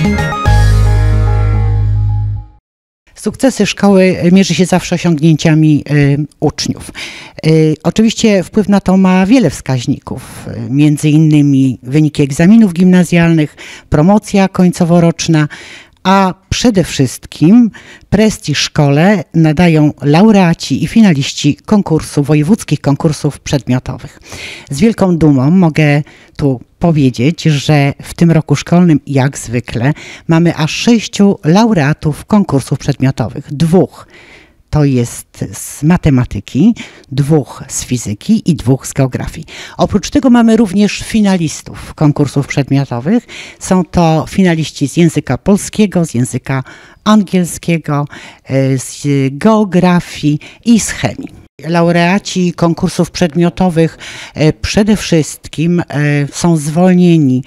Sukcesy szkoły mierzy się zawsze osiągnięciami uczniów. Oczywiście wpływ na to ma wiele wskaźników, między innymi wyniki egzaminów gimnazjalnych, promocja końcoworoczna, a przede wszystkim prestiż szkole nadają laureaci i finaliści wojewódzkich konkursów przedmiotowych. Z wielką dumą mogę tu powiedzieć, że w tym roku szkolnym, jak zwykle, mamy aż 6 laureatów konkursów przedmiotowych. 2 to jest z matematyki, 2 z fizyki i 2 z geografii. Oprócz tego mamy również finalistów konkursów przedmiotowych. Są to finaliści z języka polskiego, z języka angielskiego, z geografii i z chemii. Laureaci konkursów przedmiotowych przede wszystkim są zwolnieni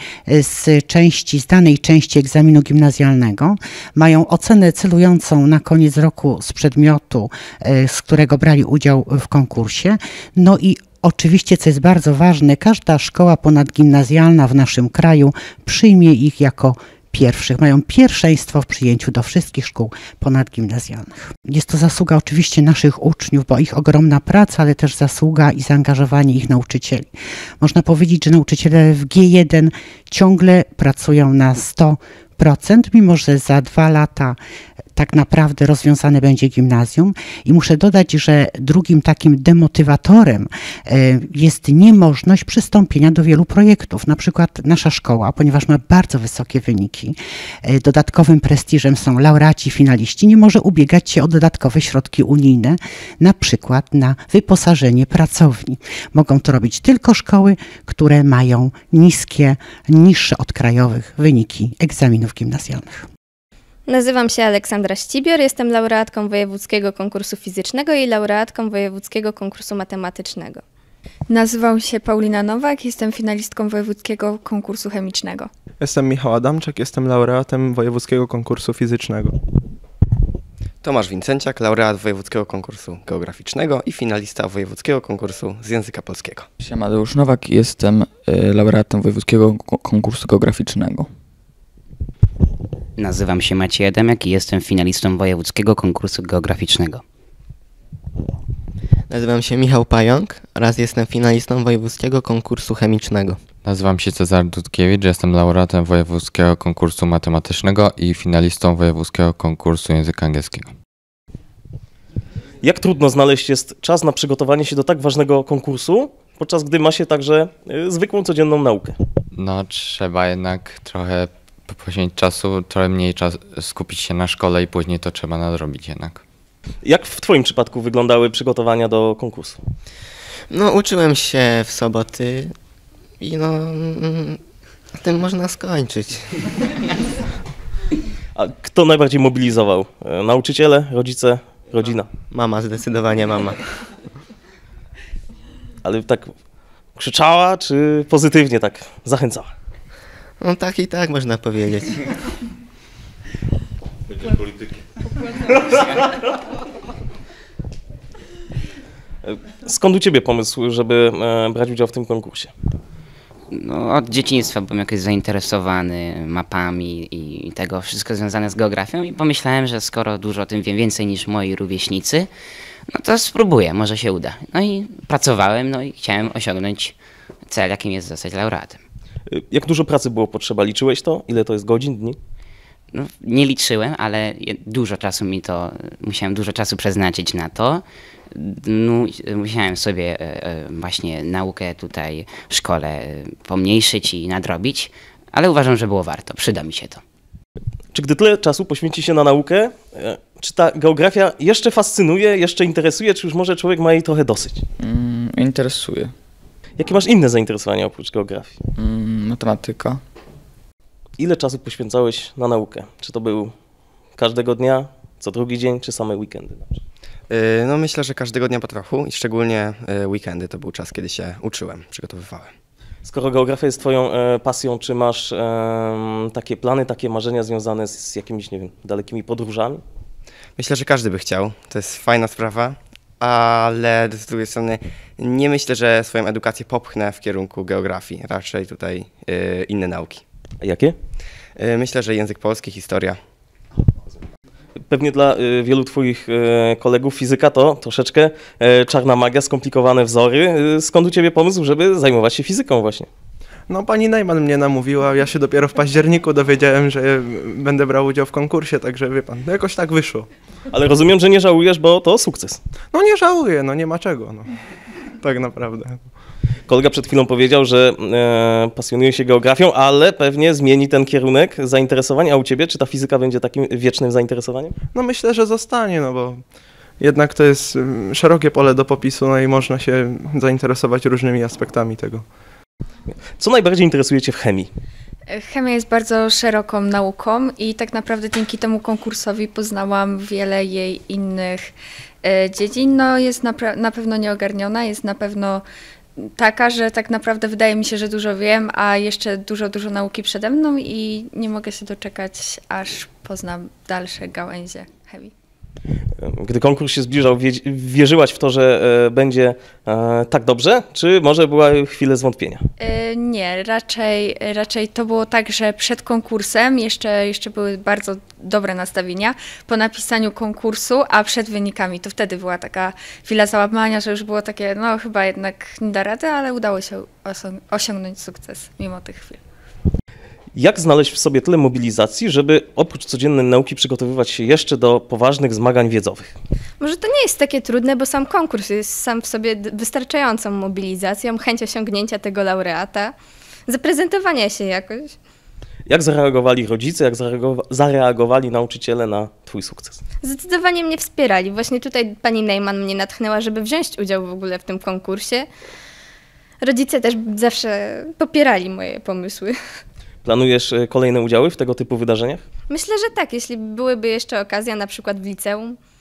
z danej części egzaminu gimnazjalnego, mają ocenę celującą na koniec roku z przedmiotu, z którego brali udział w konkursie. No i oczywiście, co jest bardzo ważne, każda szkoła ponadgimnazjalna w naszym kraju przyjmie ich jako pierwszych, mają pierwszeństwo w przyjęciu do wszystkich szkół ponadgimnazjalnych. Jest to zasługa oczywiście naszych uczniów, bo ich ogromna praca, ale też zasługa i zaangażowanie ich nauczycieli. Można powiedzieć, że nauczyciele w G1 ciągle pracują na 100%, mimo że za 2 lata tak naprawdę rozwiązane będzie gimnazjum. I muszę dodać, że drugim takim demotywatorem jest niemożność przystąpienia do wielu projektów. Na przykład nasza szkoła, ponieważ ma bardzo wysokie wyniki, dodatkowym prestiżem są laureaci, finaliści, nie może ubiegać się o dodatkowe środki unijne, na przykład na wyposażenie pracowni. Mogą to robić tylko szkoły, które mają niższe od krajowych wyniki egzaminów gimnazjalnych. Nazywam się Aleksandra Ścibior, jestem laureatką wojewódzkiego konkursu fizycznego i laureatką wojewódzkiego konkursu matematycznego. Nazywam się Paulina Nowak, jestem finalistką wojewódzkiego konkursu chemicznego. Jestem Michał Adamczak, jestem laureatem wojewódzkiego konkursu fizycznego. Tomasz Wincenciak, laureat wojewódzkiego konkursu geograficznego i finalista wojewódzkiego konkursu z języka polskiego. Siadeusz Nowak, jestem laureatem wojewódzkiego konkursu geograficznego. Nazywam się Maciej Adamiak i jestem finalistą wojewódzkiego konkursu geograficznego. Nazywam się Michał Pająk oraz jestem finalistą wojewódzkiego konkursu chemicznego. Nazywam się Cezary Dudkiewicz, jestem laureatem wojewódzkiego konkursu matematycznego i finalistą wojewódzkiego konkursu języka angielskiego. Jak trudno znaleźć jest czas na przygotowanie się do tak ważnego konkursu, podczas gdy ma się także zwykłą, codzienną naukę? No, trzeba jednak trochę poświęcić czasu, trochę mniej skupić się na szkole i później to trzeba nadrobić jednak. Jak w Twoim przypadku wyglądały przygotowania do konkursu? No, uczyłem się w soboty i no, na tym można skończyć. A kto najbardziej mobilizował? Nauczyciele, rodzice, rodzina? Mama, zdecydowanie mama. Ale tak krzyczała, czy pozytywnie tak zachęcała? No tak i tak można powiedzieć. Będzie politykiem. Skąd u Ciebie pomysł, żeby brać udział w tym konkursie? No, od dzieciństwa byłem jakoś zainteresowany mapami i tego wszystko związane z geografią i pomyślałem, że skoro dużo o tym wiem, więcej niż moi rówieśnicy, no to spróbuję, może się uda. No i pracowałem, no i chciałem osiągnąć cel, jakim jest zostać laureatem. Jak dużo pracy było potrzeba? Liczyłeś to? Ile to jest godzin, dni? No, nie liczyłem, ale musiałem dużo czasu przeznaczyć na to. No, musiałem sobie właśnie naukę tutaj w szkole pomniejszyć i nadrobić, ale uważam, że było warto, przyda mi się to. Czy gdy tyle czasu poświęci się na naukę, czy ta geografia jeszcze fascynuje, jeszcze interesuje, czy już może człowiek ma jej trochę dosyć? Interesuje. Jakie masz inne zainteresowania oprócz geografii? Matematyka. Ile czasu poświęcałeś na naukę? Czy to był każdego dnia, co drugi dzień, czy same weekendy? No myślę, że każdego dnia po trochu i szczególnie weekendy to był czas, kiedy się uczyłem, przygotowywałem. Skoro geografia jest Twoją pasją, czy masz takie plany, takie marzenia związane z jakimiś, nie wiem, dalekimi podróżami? Myślę, że każdy by chciał. To jest fajna sprawa, ale z drugiej strony nie myślę, że swoją edukację popchnę w kierunku geografii. Raczej tutaj inne nauki. A jakie? Myślę, że język polski, historia. Pewnie dla wielu twoich kolegów fizyka to troszeczkę czarna magia, skomplikowane wzory. Skąd u ciebie pomysł, żeby zajmować się fizyką właśnie? No pani Najman mnie namówiła, ja się dopiero w październiku dowiedziałem, że będę brał udział w konkursie, także wie pan, no jakoś tak wyszło. Ale rozumiem, że nie żałujesz, bo to sukces. No nie żałuję, no nie ma czego, no. Tak naprawdę. Kolega przed chwilą powiedział, że pasjonuje się geografią, ale pewnie zmieni ten kierunek zainteresowań, a u ciebie czy ta fizyka będzie takim wiecznym zainteresowaniem? No myślę, że zostanie, no bo jednak to jest szerokie pole do popisu, no i można się zainteresować różnymi aspektami tego. Co najbardziej interesuje cię w chemii? Chemia jest bardzo szeroką nauką i tak naprawdę dzięki temu konkursowi poznałam wiele jej innych dziedzin. No jest na pewno nieogarniona, jest na pewno taka, że tak naprawdę wydaje mi się, że dużo wiem, a jeszcze dużo nauki przede mną i nie mogę się doczekać, aż poznam dalsze gałęzie chemii. Gdy konkurs się zbliżał, wierzyłaś w to, że będzie tak dobrze, czy może była chwilę zwątpienia? Nie, raczej to było tak, że przed konkursem jeszcze były bardzo dobre nastawienia po napisaniu konkursu, a przed wynikami to wtedy była taka chwila załamania, że już było takie, no chyba jednak nie da rady, ale udało się osiągnąć sukces mimo tych chwil. Jak znaleźć w sobie tyle mobilizacji, żeby oprócz codziennej nauki przygotowywać się jeszcze do poważnych zmagań wiedzowych? Może to nie jest takie trudne, bo sam konkurs jest sam w sobie wystarczającą mobilizacją, chęć osiągnięcia tego laureata, zaprezentowania się jakoś. Jak zareagowali rodzice, jak zareagowali nauczyciele na twój sukces? Zdecydowanie mnie wspierali. Właśnie tutaj pani Najman mnie natchnęła, żeby wziąć udział w ogóle w tym konkursie. Rodzice też zawsze popierali moje pomysły. Planujesz kolejne udziały w tego typu wydarzeniach? Myślę, że tak, jeśli byłyby jeszcze okazja, na przykład w liceum.